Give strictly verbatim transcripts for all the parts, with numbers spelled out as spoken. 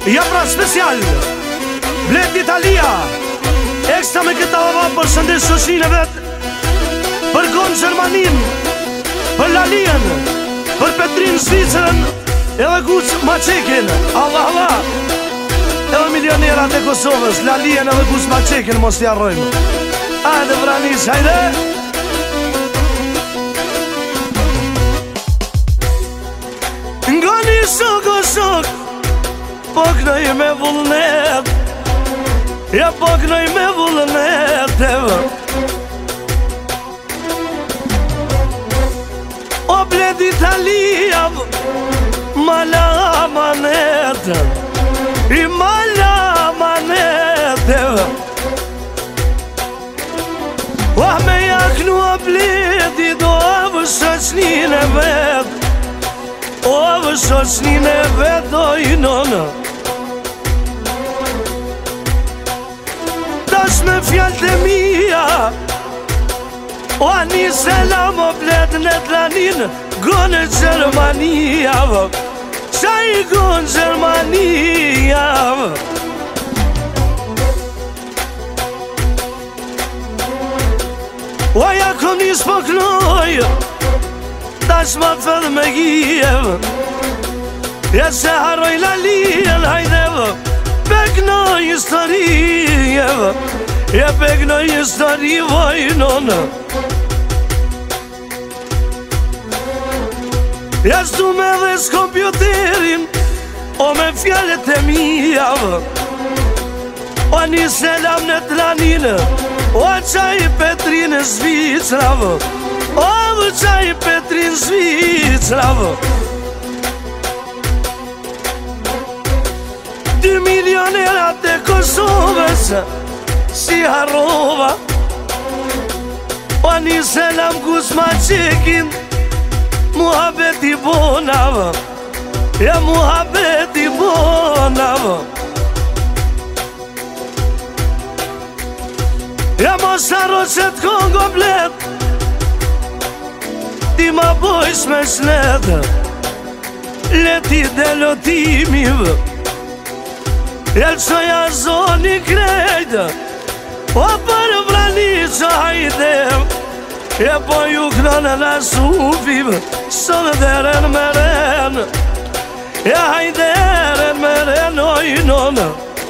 Ja pra special Bled Italia Ekstra me këta lava për shëndes shoqin e vet Për Gonë Gjermanin Për Lalien Për Petrin Zvicrën Edhe Guc Maçekin Allah Allah Edhe milionerat e Kosovës Lalien edhe Guc Maçekin mos t'i harrojmë. Hajde vranis, hajde Nga një shok o shok Po kënoj me vullnet Ja po kënoj me vullnet O Bled Italia Ma la manet I ma la manet O me jaknu o Bledi Do avë shoqnin e vet O avë shoqnin e vet Do i nonë Tash me fjallë të mija O ani selam o Bled në Tlanin Gonë Gjermania Qa i Gonë Gjermania O ja kom nis po knoj Tash ma fëdh me gjev Ja se harroj Lalien hajdev Peknoj histori Ja peknoj histori vojnon Ja shtu me dhe s'kompjuterin O me fjallet e mija O një selam në Tlanin O qaj Petrin Zvicra O qaj Petrin Zvicra Dy milionerat e Kosovës Si harrova O një selam Guc Maçekin Muhabet i bona Ja muhabet i bona Ja mos harro që t'kongo Bled Ti ma bojsh me shlet Leti dhe lotimiv Ja lëqoja zoni krejt O për vrani që hajde Ja po ju knonë në sufiv Sënë deren me ren Ja hajderen me ren oj nonë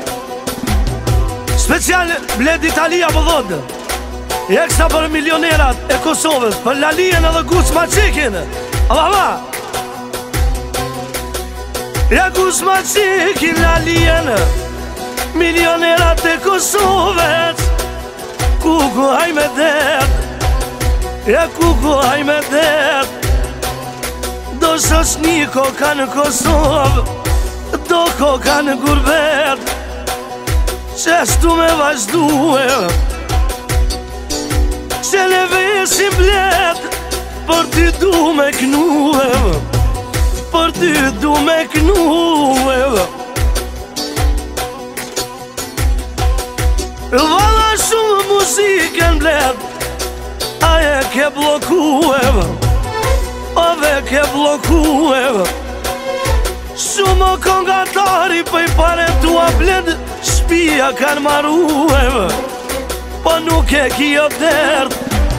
Special Bled Italia pëllod Ja kësa për milionerat e Kosovës Për Lalien edhe Guc Maçekin Allah Allah Ja Guc Maçekin Lalien Milionerat e Kosovës Kuku haj me det Ja kuku haj me det Do shoqni koka në Kosovë Do koka në gurbet Qeshtu me vazhdue Që le vesim Bled Për ty du me knue Për ty du me knue Valla shumë muzikën Bled Aje ke blokue Ove ke blokue Shumë kongatari Pëj pare tua Bled Shpia kanë marue Po nuk e kjo dert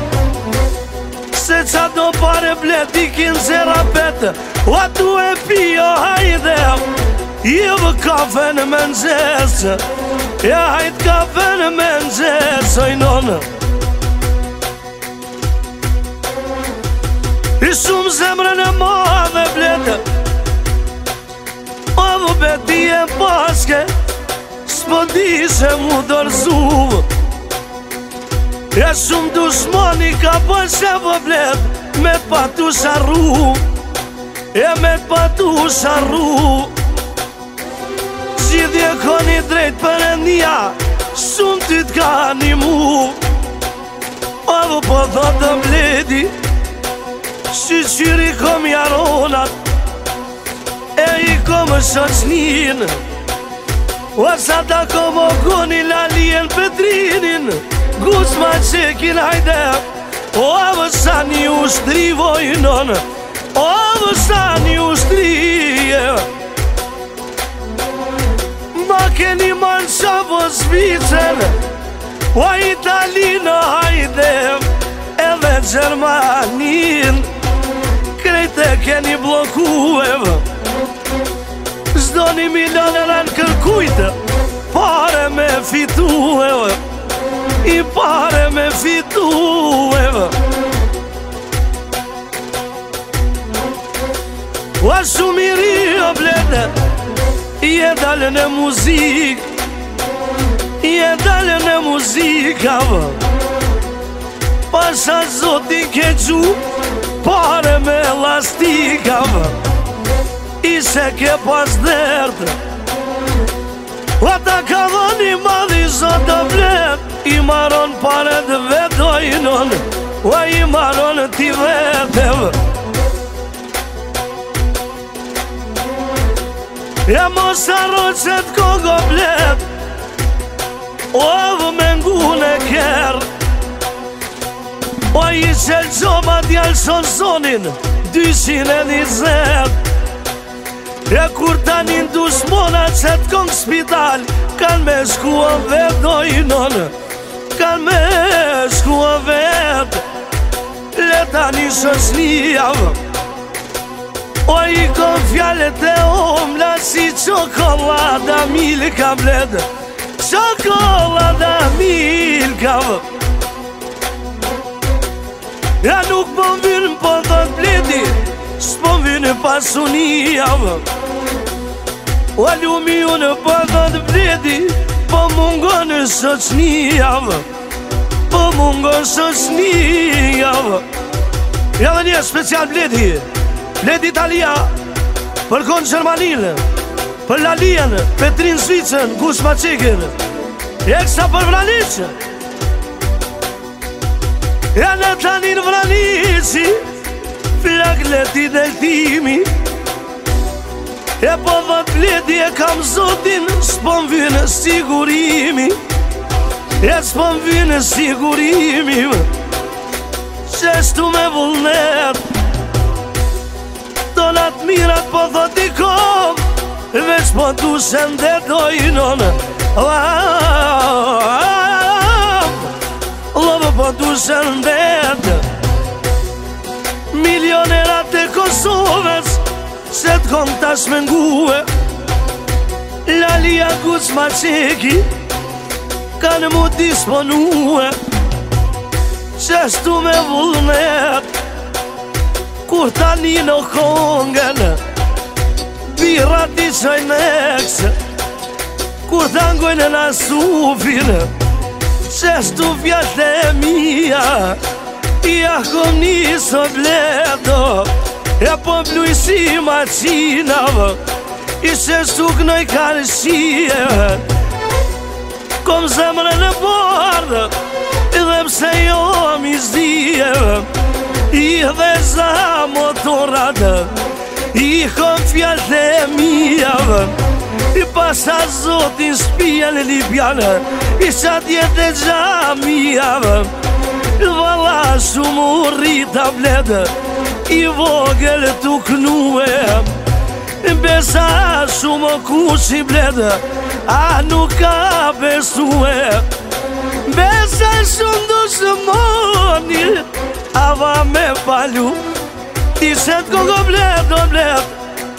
Se qa do pare Bled Ikin zera pete O tu e pio hajde Jevë kafe në mëngjes Ja hajt kafe në mëngjes Oj nonë I shumë zemrën e madhe Bled O vë beti e paske S'po di se mu dorzu Ja shumë dushmoni ka pëse vë Bled Me patu sharru Ja me patu sharru Gjithje koni drejt për e nja Shumë ty t'ka animu O vë po thotë Bledi Shqyri kom jaronat E i kom shoqnin O sa ta kom o goni Lalien Petrinin Guc Maçekin hajde O avë sa një ushtri vojnon O avë sa një ushtri Zvicër, o Italinë hajde, edhe Gjermanin, krejt e keni blokueve. Zdo një milion e rënë kërkujtë, pare me fitueve, i pare me fitueve. Wa shumë i ri o blede, i e dalën e muzik, i e dalën e muzikave. Pasha zotin ke gju, pare me elastikave. Ishe ke pas derdë, ata ka dhoni madhi zotë bled, i maron pare dhe vedojnon, wa i maron ti vedeve. Ja mos arro që t'kogo bled, o avë me ngune kër, o i qelë gjoba djallë shonzonin, dyshin e njëzet. Ja kur tanin dushmona që t'kong spital, kan me shkua vedojnon, kan me shkua ved, le tani shoshnijav. O i kom fjallet e omla si qokolada milka bled, qokolada milka. Ja nuk po m'vynë po thot bledi, s'po m'vynë pasunia. O lumi unë po thot bledi, po mungon shoqnia, po mungon shoqnia. Ja dhe një special bledi, bledi Italia, për konë Gjermaninë, për Lalinë, Petrin Zvicën, Kush Maqikin, eksa për Vraniqë. Ja në tanin Vraniqi, flagleti deltimi, e po dhët bledi e kam zotin, s'po m'vynë sigurimi, e s'po m'vynë sigurimi, qeshtu me vullnet. Donat mirat po thot i kom, veç po dushen dhe dojnon. Love po dushen dhe milionerat e Kosovës, se t'kom tash me ngue. Lalia Kush Maqeki, kanë mu disponue, qeshtu me vullnet. Kur tani në kongen, birat i qojnë ekse, kur tangojnë në sufin, qeshtu fjallt e mija, i akom njëso bledo, e po bluj si maqinav, i qeshtu kënoj karëshie, kom zemre në bardë, edhe pse jo mizdije. I dhe za motorat, i kom fjallt e mijav, i pasha zotin shpijen e Libjanë, i qatjet e gjamijav. Vala shumë u rrita bled, i vogel t'u knue, besa shumë kushi bled, a nuk ka besue. Besa shumë dushmoni, ava me palu, ti shet kogo bled, o bled,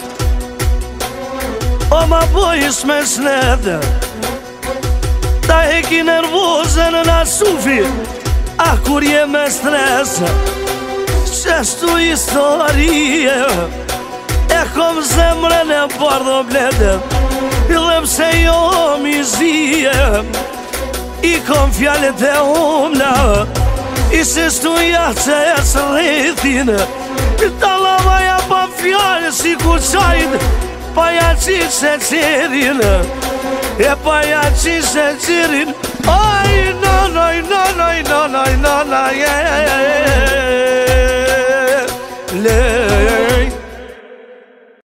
o ma bojish me shned. Ta heki nervozen në sufi, a kur je me stres, qeshtu historie, e kom zemrën e bardh, o bled, edhe pse jo mizije, i kom fjallet e umla, i qeshtu jahtë e së rrethin, i talavaja pa fjallë si ku qajt, pa ja qishe qirin, e pa ja qishe qirin. Aj, nanaj, nanaj, nanaj, nanaj, le